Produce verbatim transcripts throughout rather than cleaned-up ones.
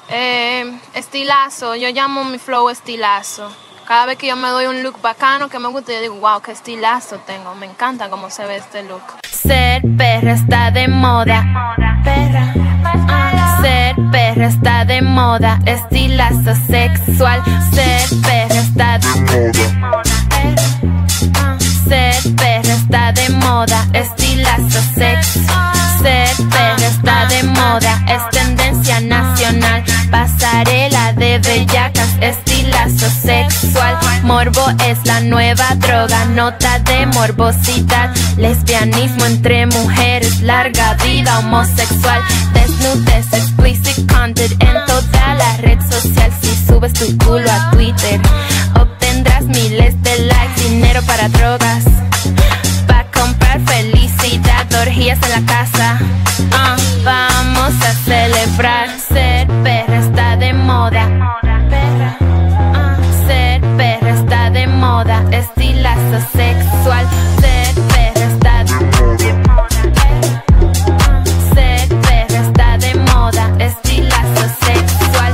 Eh, estilazo, yo llamo mi flow estilazo. Cada vez que yo me doy un look bacano que me gusta, yo digo, wow, qué estilazo tengo. Me encanta cómo se ve este look. Ser perra está de moda. Perra. Uh, ser perra está de moda. Estilazo sexual. Ser perra está de moda. Uh, ser perra está de moda. Estilazo sexual. Ser perra está de moda. Es tendencia nacional. Pasarela de bellacas. Estilazo sexual. Morbo es la nueva droga. Nota de morbosidad. Lesbianismo entre mujeres. Larga vida homosexual. Desnudez, explicit content en toda la red social. Si subes tu culo a Twitter, obtendrás miles de likes. Dinero para drogas, pa' comprar felicidad. Orgías en la casa. uh, Vamos a celebrar. Ser perra está de moda. Perra. uh, Ser perra está de moda. Estilazo sexual. Ser perra está de moda. uh, Ser perra está de moda. Estilazo sexual.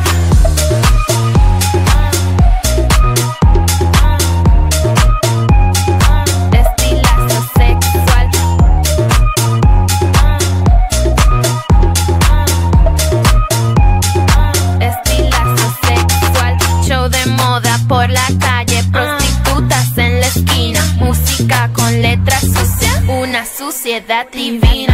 Estilazo sexual. Estilazo sexual. Show de moda por la calle. Prostitutas en la esquina. Música con letras sucias. Una suciedad divina.